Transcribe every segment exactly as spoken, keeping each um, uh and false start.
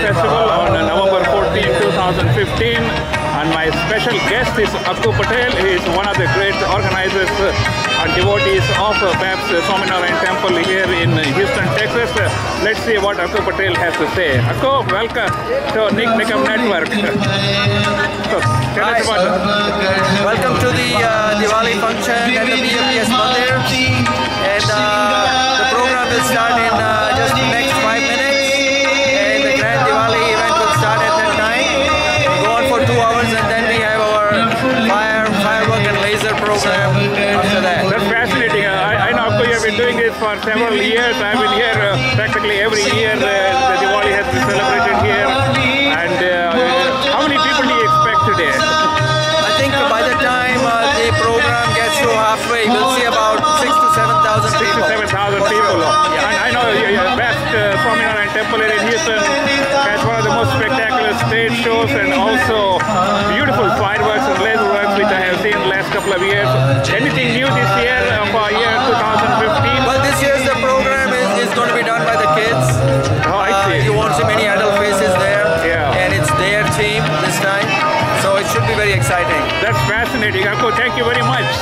Festival on November fourteenth, two thousand fifteen. And my special guest is Akku Patel. He is one of the great organizers and devotees of Babs Swaminarayan Temple here in Houston, Texas. Let's see what Akku Patel has to say. Akku, welcome to Nick Nikam Network. So, tell us about it. Welcome to the uh, Diwali function at the B M P S Mandir. And uh, the program will start in uh, just the next five minutes. And the Grand Diwali event will start at that time. We'll go on for two hours and then we have our fire, firework and laser program after that. That's fascinating. I, I know Akku, you have been doing this for several years. I've been here uh, practically every year. Uh, the Diwali has been celebrated here. And uh, how many people do you expect today? I think by the time uh, the program gets to halfway, we'll see about six to seven thousand people. seven thousand people. Yeah. And I know your best uh, Swaminarayan Temple here in Houston has one of the most spectacular stage shows and also beautiful fireworks and laser works which I have seen the last couple of years. Anything new this year uh, for year two thousand fifteen? Well, this year's the program is, is going to be done by the kids. Oh, I see. Uh, you won't see many adult faces there. Yeah. And it's their team this time. So it should be very exciting. That's fascinating. Akku, thank you very much.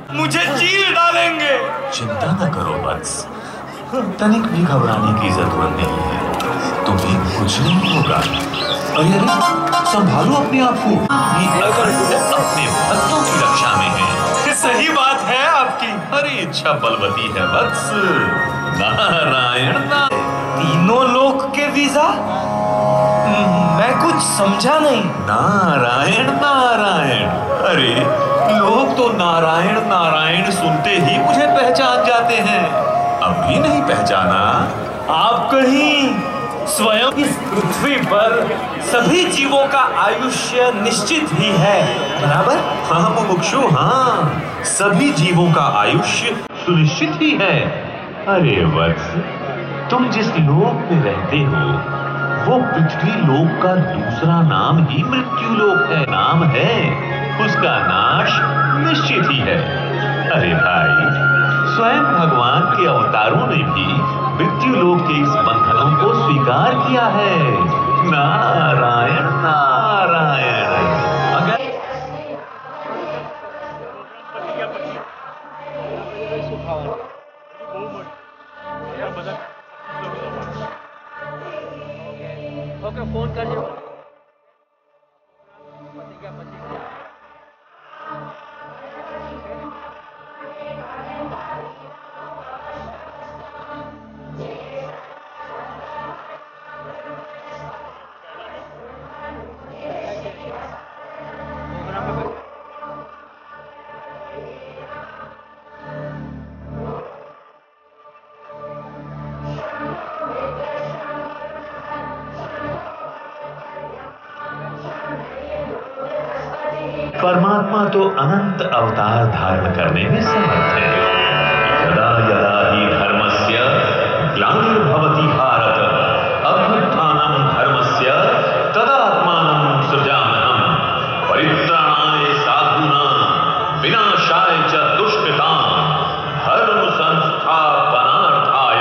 मुझे चीर डालेंगे। चिंता न करो वत्स, तनिक भी घबराने की जरूरत नहीं है, तुम्हें कुछ नहीं होगा। अरे अरे संभालो अपने आप को, अपने भक्तों की रक्षा में है। सही बात है आपकी। अरे इच्छा बलवती है वत्स। नारायण नारायण। तीनों लोक के वीजा? मैं कुछ समझा नहीं। नारायण नारायण। अरे लोग तो नारायण नारायण सुनते ही मुझे पहचान जाते हैं, अब भी नहीं पहचाना? आप कहीं स्वयं इस पृथ्वी पर सभी जीवों का आयुष्य निश्चित ही है, बराबर? हाँ मुमुक्षु, हाँ, सभी जीवों का आयुष्य सुनिश्चित ही है। अरे वत्स, तुम जिस लोक में रहते हो वो पृथ्वी लोक का दूसरा नाम ही मृत्यु लोक है। नाम है, उसका नाश निश्चित ही है। अरे भाई, स्वयं भगवान के अवतारों ने भी मृत्यु लोक के इस बंधनों को स्वीकार किया है। नारायण नारायण। अगर ओके, फोन कर परमात्मा तो अनंत अवतार धारण करने में समर्थ है। यदा यदा ही धर्मस्य ग्लानिर्भवति भारत, अभ्युत्थानं धर्मस्य तदात्मानं सृजाम्यहम्, परित्राणाय साधूनां विनाशाय च दुष्कृतां, धर्म संस्थापनार्थाय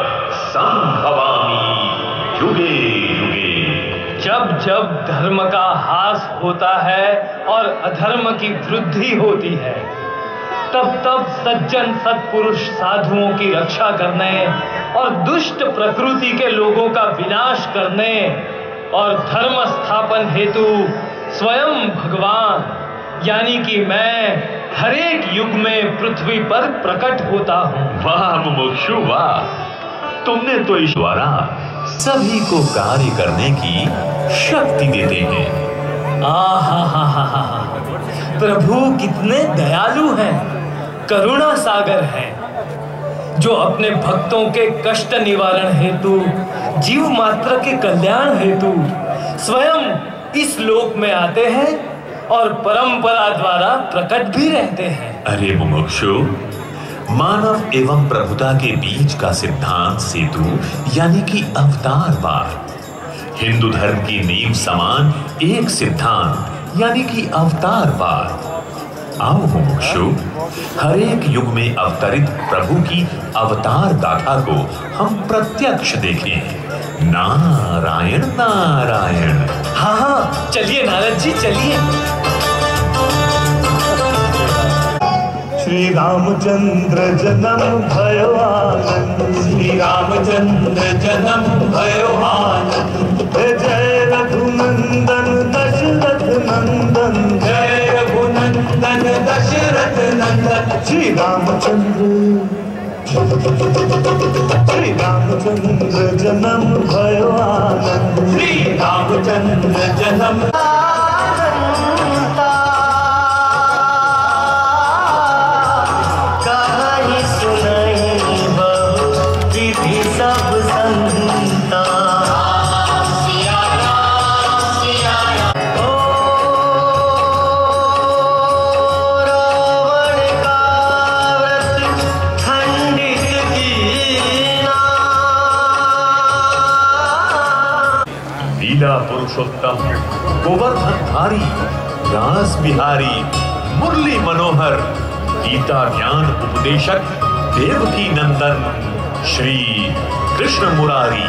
संभवामि युगे युगे। जब जब धर्म का ह्रास होता है और अधर्म की वृद्धि होती है, तब तब सज्जन सत्पुरुष साधुओं की रक्षा करने और दुष्ट प्रकृति के लोगों का विनाश करने और धर्म स्थापन हेतु स्वयं भगवान यानी कि मैं हर एक युग में पृथ्वी पर प्रकट होता हूँ। वाह मुमुक्षु वाह, तुमने तो ईश्वरा सभी को कार्य करने की शक्ति देते हैं। आहा हा हा हा हा, प्रभु कितने दयालु हैं, करुणा सागर हैं, जो अपने भक्तों के कष्ट निवारण हेतु, जीव मात्र के कल्याण हेतु स्वयं इस लोक में आते हैं और परंपरा द्वारा प्रकट भी रहते हैं। अरे मुमुक्षु, मानव एवं प्रभुता के बीच का सिद्धांत सेतु यानी कि अवतारवाद, हिंदू धर्म की नींव समान एक सिद्धांत यानी कि अवतारवाद। आओ मुमुक्षु, हर एक युग में अवतरित प्रभु की अवतार गाथा को हम प्रत्यक्ष देखें। नारायण नारायण। हाँ हाँ, चलिए नारद जी चलिए। श्री रामचंद्र जन्म भयो आनंद, श्री रामचंद्र जन्म भयो आनंद। जय रघुनंदन दशरथ नंदन, जय रघुनंदन दशरथ नंदन। श्री रामचंद्र श्री रामचंद्र जन्म भयो आनंद, श्री रामचंद्र जन्म पुरुषोत्तम, गोवर्धनधारी, रास बिहारी, मुरली मनोहर, गीता ज्ञान उपदेशक, देवकी नंदन, श्री कृष्ण मुरारी।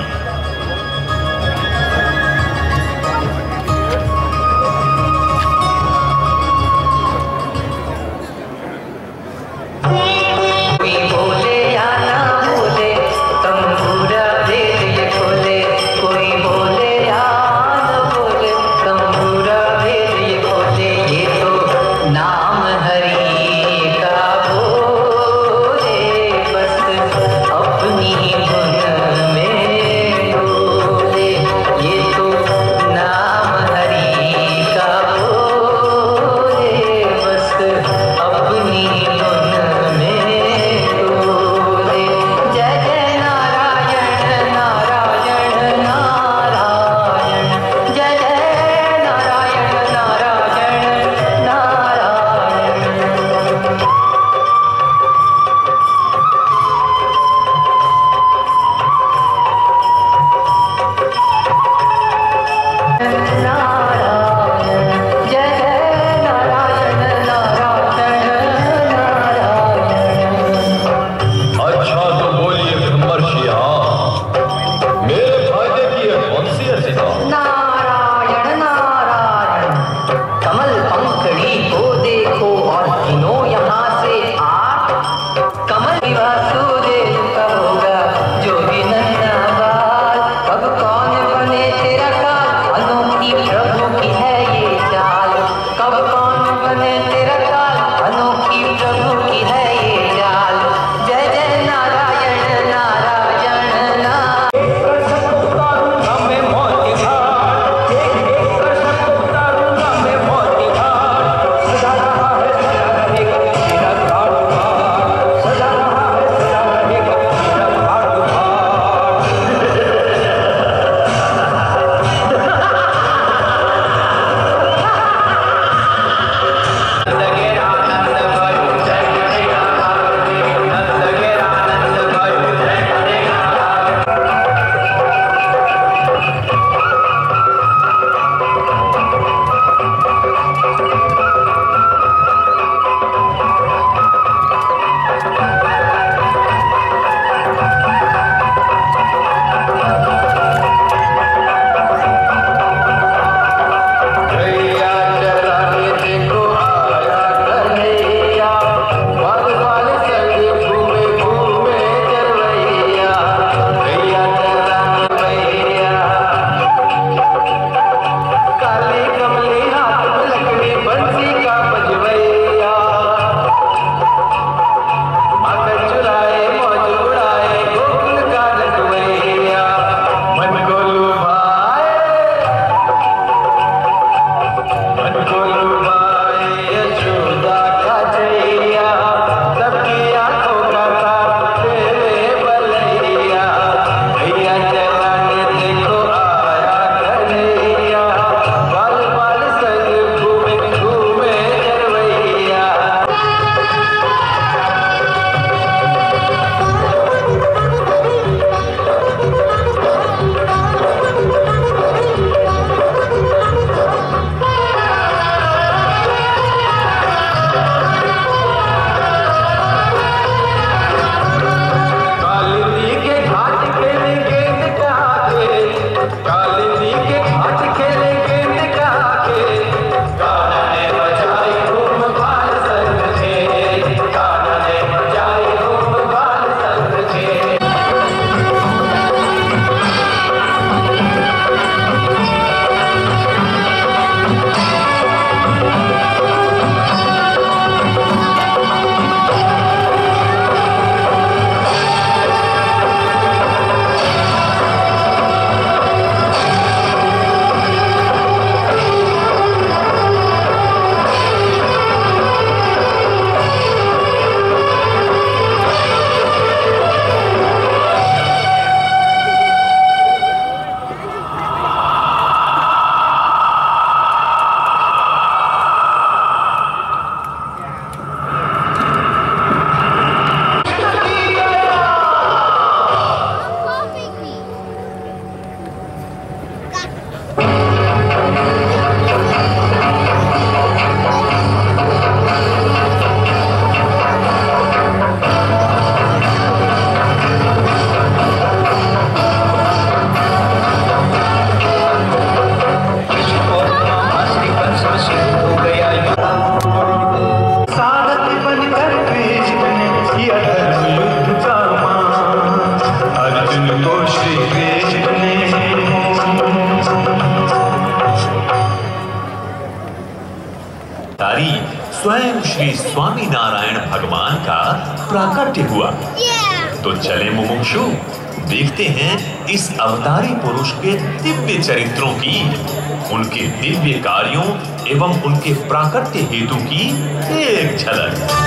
स्वयं श्री स्वामी नारायण भगवान का प्राकट्य हुआ। तो चले मुमुक्षु, देखते हैं इस अवतारी पुरुष के दिव्य चरित्रों की, उनके दिव्य कार्यों एवं उनके प्राकट्य हेतु की एक झलक।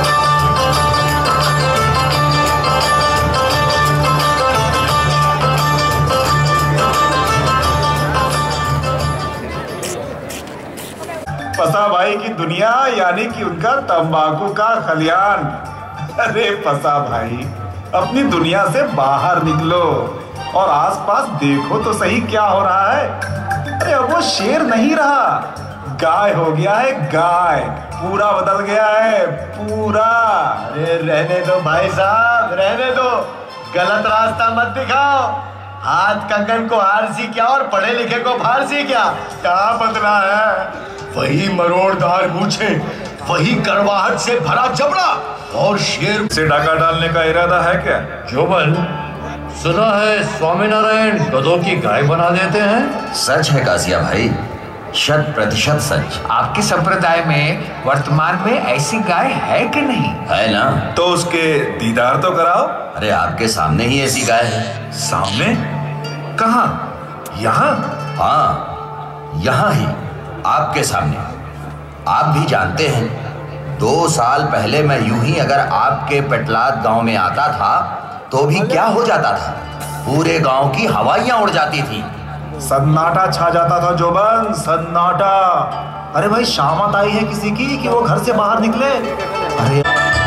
पसा भाई की दुनिया यानी कि उनका तंबाकू का खलियान। अरे पसा भाई, अपनी दुनिया से बाहर निकलो और आसपास देखो तो सही क्या हो रहा है। अरे अब वो शेर नहीं रहा, गाय हो गया है गाय, पूरा बदल गया है पूरा। अरे रहने दो भाई साहब, रहने दो, गलत रास्ता मत दिखाओ। हाथ कंगन को हारसी क्या और पढ़े लिखे को फारसी क्या, क्या बदला है? वही मरोड़दार मूछे, वही करवाहट से भरा जबड़ा और शेर से डाका डालने का इरादा है क्या? जोबन, सुना है स्वामीनारायण गधों की गाय बना देते हैं। सच है कासिया भाई, शत प्रतिशत सच। आपके संप्रदाय में वर्तमान में ऐसी गाय है कि नहीं? है ना। तो उसके दीदार तो कराओ। अरे आपके सामने ही ऐसी गाय है। सामने? कहाँ? यहाँ? हाँ, यहाँ ही आपके सामने। आप भी जानते हैं, दो साल पहले मैं यूं ही अगर आपके पेटलाद गांव में आता था तो भी क्या हो जाता था, पूरे गांव की हवाइयां उड़ जाती थी, सन्नाटा छा जाता था जोबन, सन्नाटा। अरे भाई शामत आई है किसी की कि वो घर से बाहर निकले। अरे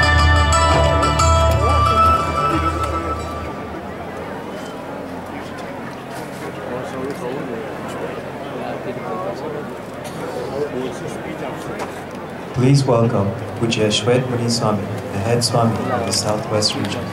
Please welcome Pujya Shwet Muni Swami, the head Swami of the Southwest region.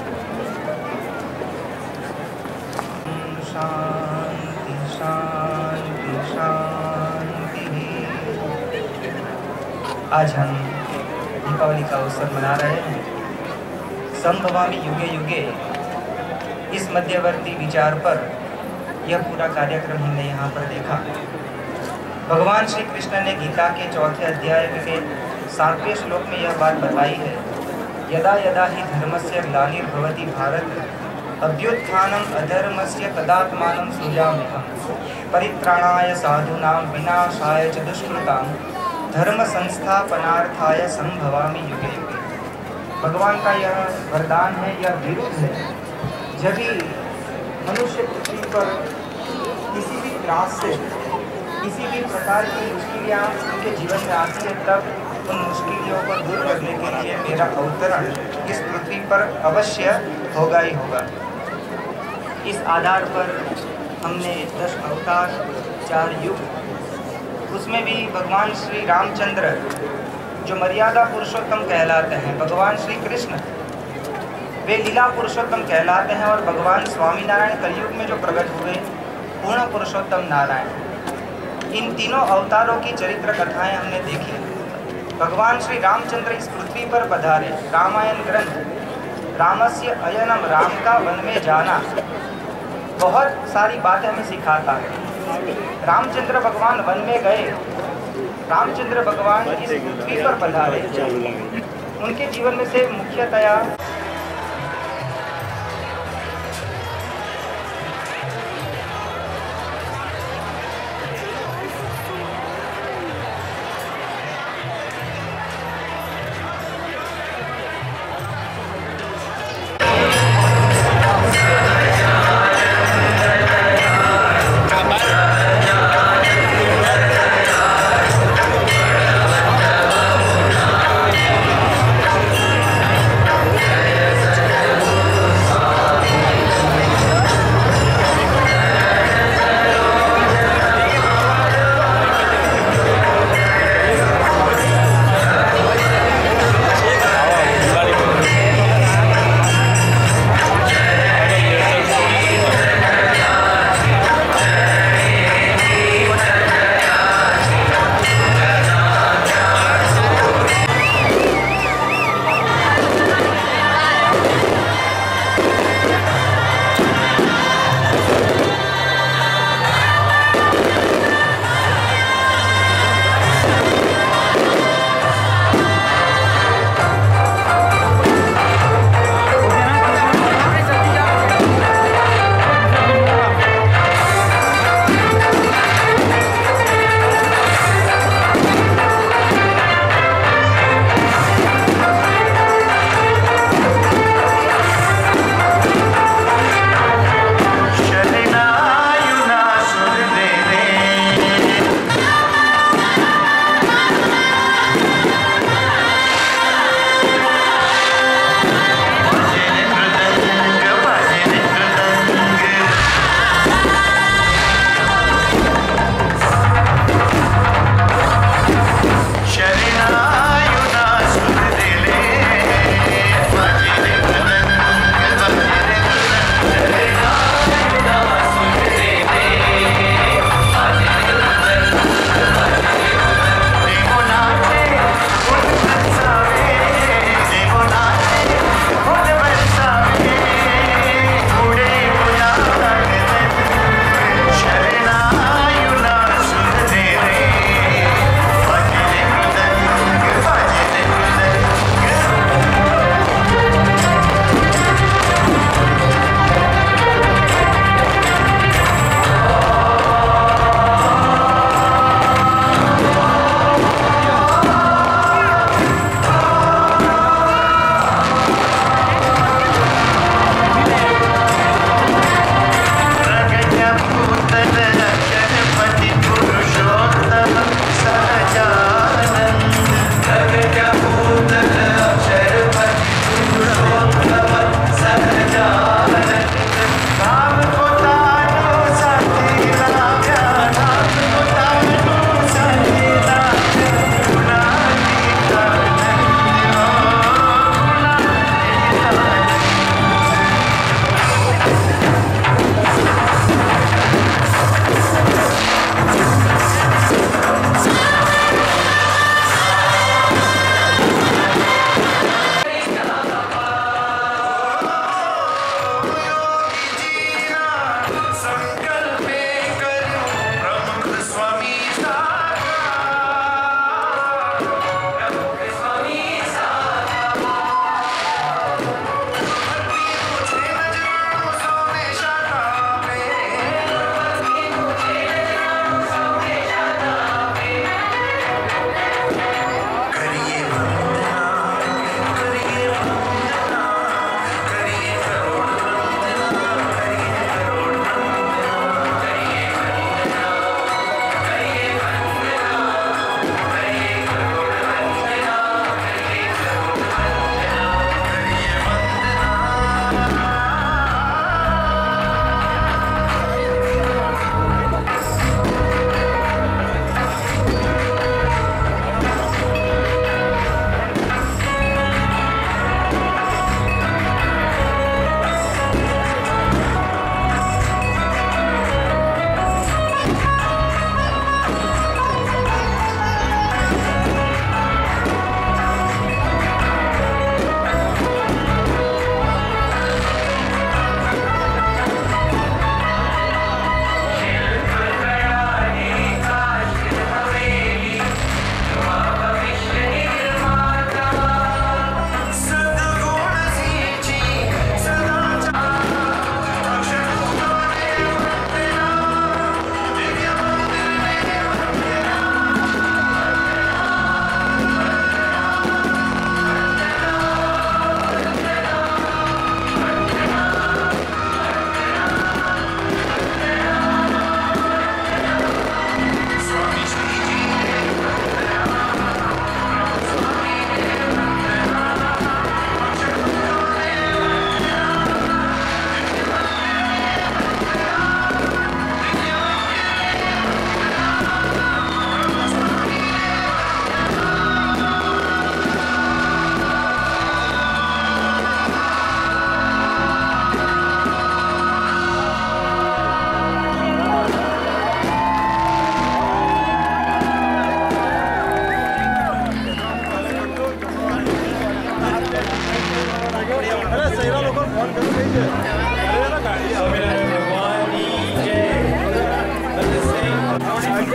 आज हम दीपावली का अवसर मना रहे हैं। संभवामि युगे युगे, इस मध्यवर्ती विचार पर यह पूरा कार्यक्रम हमने यहाँ पर देखा। भगवान श्री कृष्ण ने गीता के चौथे अध्याय के सातवें श्लोक में यह बात बताई है, यदा यदा ही धर्मस्य ग्लानिर्भवति भारत अभ्युत्थानम् अधर्मस्य तदात्मानं सृजाम्यहम् परित्राणाय साधूनां विनाशाय च दुष्कृतां धर्म संस्थापनार्थाय संभवामि युगे युगे। भगवान का यह वरदान है, यह विरुद्ध है। जब भी मनुष्य पृथ्वी पर किसी भी त्रास से, किसी भी प्रकार की मुश्किलें उनके जीवन में आती है, तब उन मुश्किलों को दूर करने के लिए मेरा अवतरण इस पृथ्वी पर अवश्य होगा ही होगा। इस आधार पर हमने दस अवतार, चार युग, उसमें भी भगवान श्री रामचंद्र जो मर्यादा पुरुषोत्तम कहलाते हैं, भगवान श्री कृष्ण वे लीला पुरुषोत्तम कहलाते हैं, और भगवान स्वामीनारायण कलयुग में जो प्रकट हुए पूर्ण पुरुषोत्तम नारायण। इन तीनों अवतारों की चरित्र कथाएं हमने देखी। भगवान श्री रामचंद्र इस पृथ्वी पर पधारे। रामायण ग्रंथ रामस्य अयनम, राम का वन में जाना, बहुत सारी बातें हमें सिखाता है। रामचंद्र भगवान वन में गए, रामचंद्र भगवान इस पृथ्वी पर पधारे। उनके जीवन में से मुख्यतया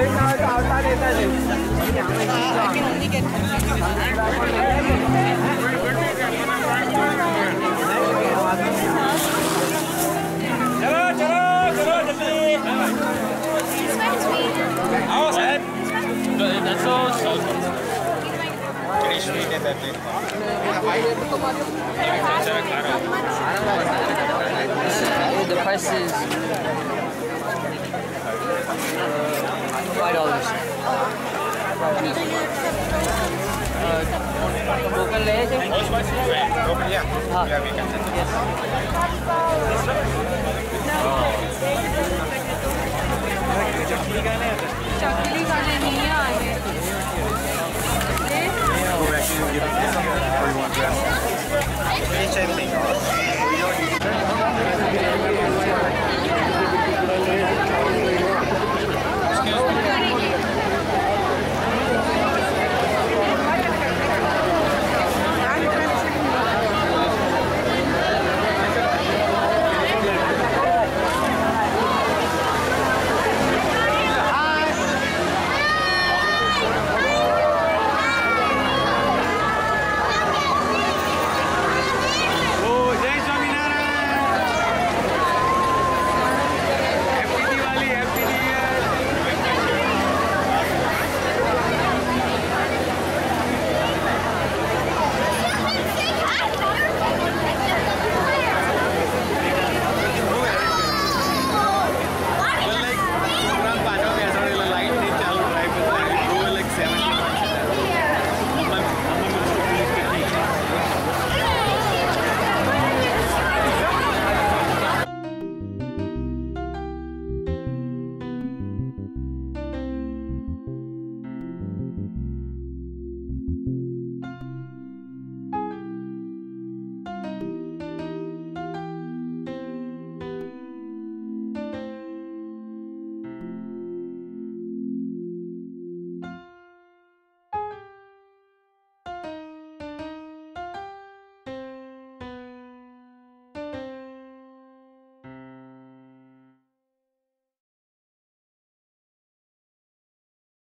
चलो चलो चलो जल्दी आओ साहब That's all sweet. Very sweet है that thing. The price is five dollars. Local ले थे? Local yeah. हाँ. Yeah, we can. Yes.